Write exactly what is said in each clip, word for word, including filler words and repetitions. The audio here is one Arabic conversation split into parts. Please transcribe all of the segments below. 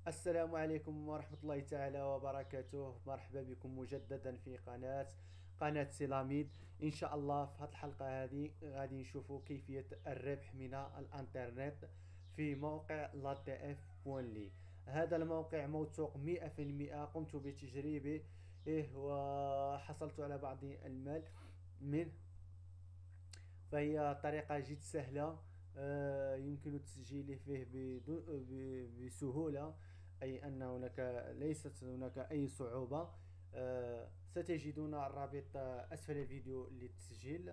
السلام عليكم ورحمة الله تعالى وبركاته. مرحبا بكم مجددا في قناة قناة سيلاميد. إن شاء الله في هذه الحلقة هذه غادي نشوفوا كيفية الربح من الانترنت في موقع لاتف بوان لي. هذا الموقع موثوق مئة في المئة، قمت بتجريبه إيه وحصلت على بعض المال منه. فهي طريقة جد سهلة، آه، يمكن التسجيل فيه بدون ب- بسهولة، أي أن هناك ليست هناك أي صعوبة. آه، ستجدون الرابط أسفل الفيديو للتسجيل.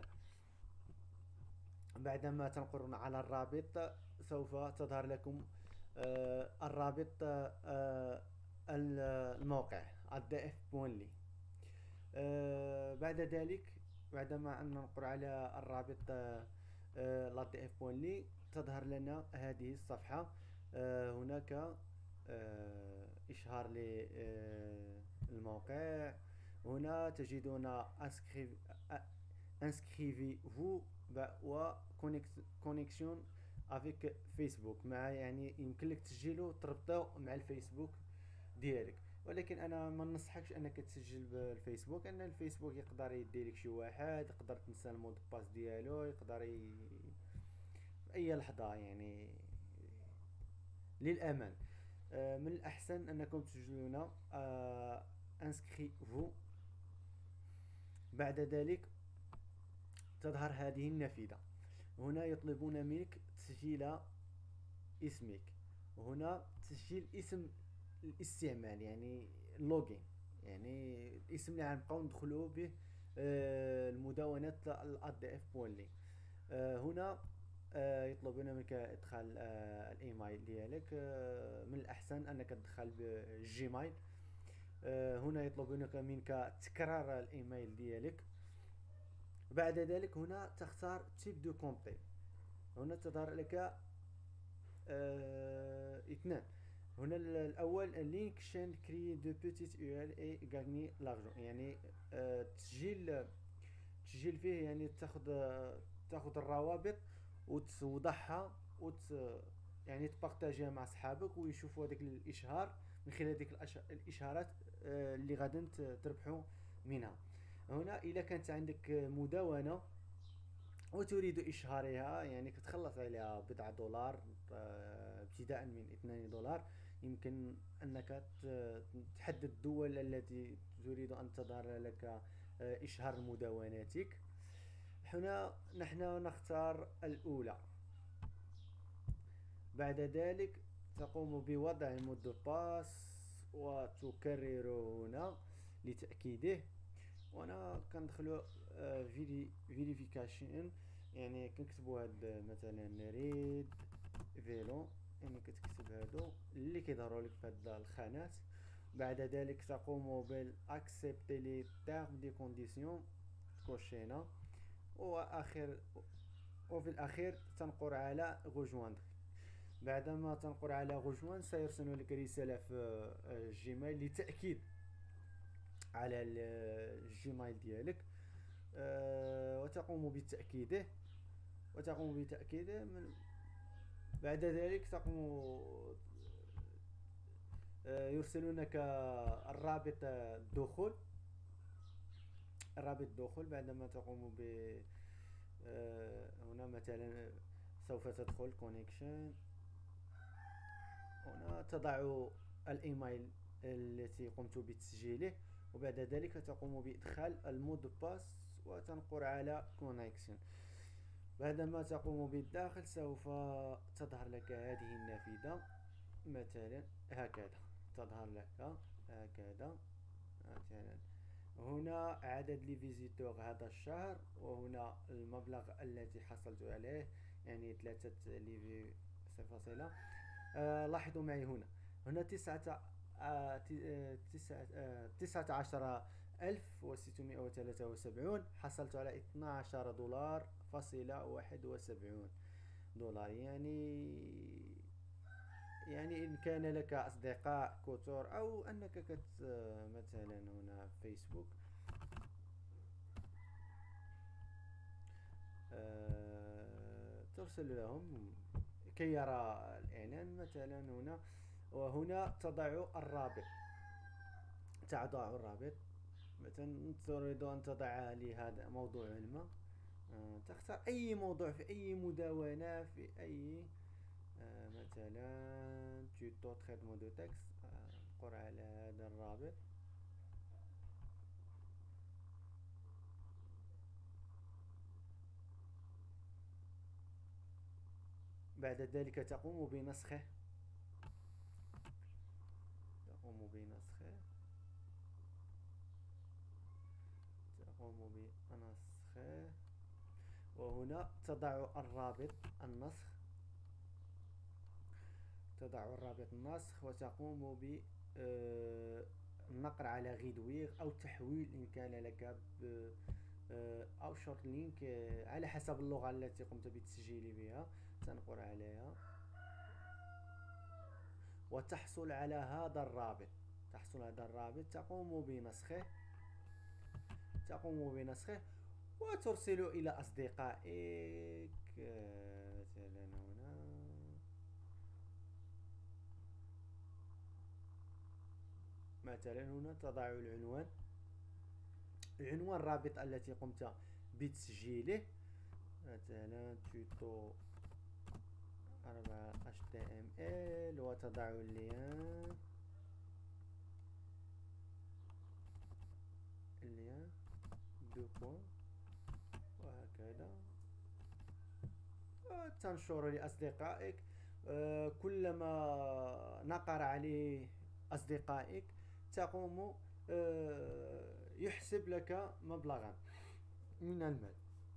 بعدما تنقرون على الرابط سوف تظهر لكم آه، الرابط، آه، الموقع الدائف بونلي. آه، بعد ذلك، بعدما أن ننقر على الرابط لا اف بوان تظهر لنا هذه الصفحة. آه، هناك آه، إشهار للموقع. هنا تجدون انسكريفي فو و كونيكسيون افيك فيسبوك، مع يعني يمكن لك تسجيله تربطه مع الفيسبوك ديالك. ولكن انا ما ننصحكش انك تسجل بالفيسبوك، ان الفيسبوك يقدر يدي لك شي واحد، يقدر تنسى المود باس ديالو، يقدر ي... في اي لحظه يعني. للامان، آه، من الاحسن انكم تسجلون انسكري فو. بعد ذلك تظهر هذه النافذه. هنا يطلبون منك تسجيل اسمك، وهنا تسجيل اسم الاستعمال يعني اللوجين، يعني الاسم اللي غنبقاو ندخلو به آه، المدونات الادي اف بولي. آه، هنا آه، يطلبون منك ادخال آه، الايميل ديالك. آه، من الاحسن انك تدخل بالجيميل. آه، هنا يطلبونك منك تكرار الايميل ديالك. بعد ذلك هنا تختار تيب دو كونتي. هنا تظهر لك آه اثنان. هنا الاول لينك شين كري دو بوتيت يو ال اي غاني لارجون، يعني آه تسجيل تسجيل فيه، يعني تاخذ تاخذ الروابط وتوضعها وت يعني تبارطاجيها مع اصحابك ويشوفوا هذاك الاشهار. من خلال هذيك الاشهارات آه، اللي غادي تربحوا منها. هنا اذا كانت عندك مدونه وتريد إشهارها، يعني كتخلص عليها بضع دولار، آه، ابتداء من اثنين دولار. يمكن أنك تحدد الدول التي تريد أن تظهر لك آه، إشهار مدوناتك. هنا نحن نختار الأولى. بعد ذلك تقوم بوضع المود باس وتكرر هنا لتأكيده. وانا كندخلو فيريفيكاشن، يعني كنكتبو هاد مثلا ريد فيلو، يعني كتكتب هادو اللي كيظهروا لك في هاد الخانات. بعد ذلك تقوم بالاكسبتي لي تيرم دي كونديسيون، تكوشينا. واخر وفي الاخير تنقر على غوجواندر. بعدما تنقر على غوجوان سيرسل لك رسالة في الجيميل لتأكيد على الجيميل ديالك. أه وتقوم بتأكيده وتقوم بتأكيده من بعد ذلك تقوم أه يرسلونك الرابط الدخول الرابط الدخول. بعدما تقوم ب أه هنا مثلا سوف تدخل كونيكشن. هنا تضع الايميل التي قمت بتسجيله، وبعد ذلك تقوم بإدخال المود باس وتنقر على كونيكشن. بعدما تقوم بالداخل سوف تظهر لك هذه النافذة، مثلا هكذا تظهر لك هكذا مثلا. هنا عدد لي فيزيتور هذا الشهر، وهنا المبلغ الذي حصلت عليه، يعني ثلاثة لي فاصلة. آه لاحظوا معي هنا هنا تسعة آه تسعة آه تسعة عشر ألف وستمائة وثلاثة وسبعون. حصلت على اثنا عشر دولار فاصلة واحد وسبعون دولار. يعني يعني إن كان لك أصدقاء كثر، أو أنك كت مثلا هنا فيسبوك، آه ترسل لهم كي يرى الإعلان مثلا هنا. وهنا تضع الرابط، تضع الرابط. مثلا تريد أن تضع لهذا موضوع ما، آه، تختار أي موضوع في أي مدونة في أي، آه، مثلا tuto traitement de texte، آه، نقر على هذا الرابط. بعد ذلك تقوم بنسخه، تقوم بنسخه تقوم بنسخه وهنا تضع الرابط النسخ، تضع الرابط النسخ وتقوم ب آه، النقر على غيدوير أو تحويل إن كان لك ب آه، أو شورت لينك، آه، على حسب اللغة التي قمت بالتسجيل بها. تنقر عليها وتحصل على هذا الرابط، تحصل على هذا الرابط تقوم بنسخه، تقوم بنسخه وترسل إلى أصدقائك. آه، مثلا هنا مثلا هنا تضع العنوان، العنوان الرابط التي قمت بتسجيله، مثلا توتو أربعة اتش تي ام ال، وتضع اللين اللين دو بوان وهكذا، تنشر لأصدقائك. آه، كلما نقر عليه أصدقائك تقوم آه، يحسب لك مبلغا من المال.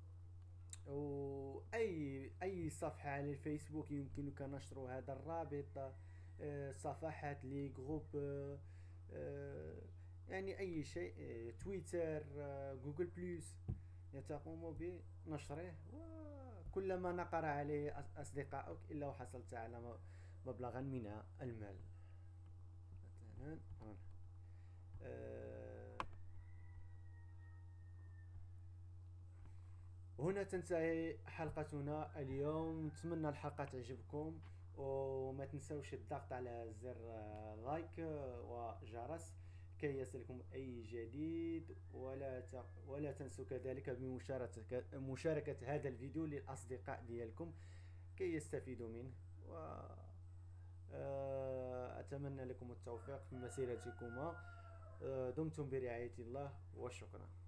وأي أي صفحة على الفيسبوك يمكنك نشر هذا الرابط، آه، صفحات لي جروب، آه، آه، يعني أي شيء، آه، تويتر، آه، جوجل بلوس، تقوم بنشره، وكلما نقر عليه أصدقائك إلا وحصلت على مبلغا من المال. مثلا هنا، آه، هنا تنتهي حلقتنا اليوم. نتمنى الحلقة تعجبكم، وما تنسوش الضغط على زر آه، لايك آه، وجرس كي يصلكم أي جديد، ولا ت... ولا تنسوا كذلك بمشاركة مشاركة هذا الفيديو للأصدقاء ديالكم كي يستفيدوا منه. و آه، أتمنى لكم التوفيق في مسيرتكما. آه، دمتم برعاية الله، وشكرا.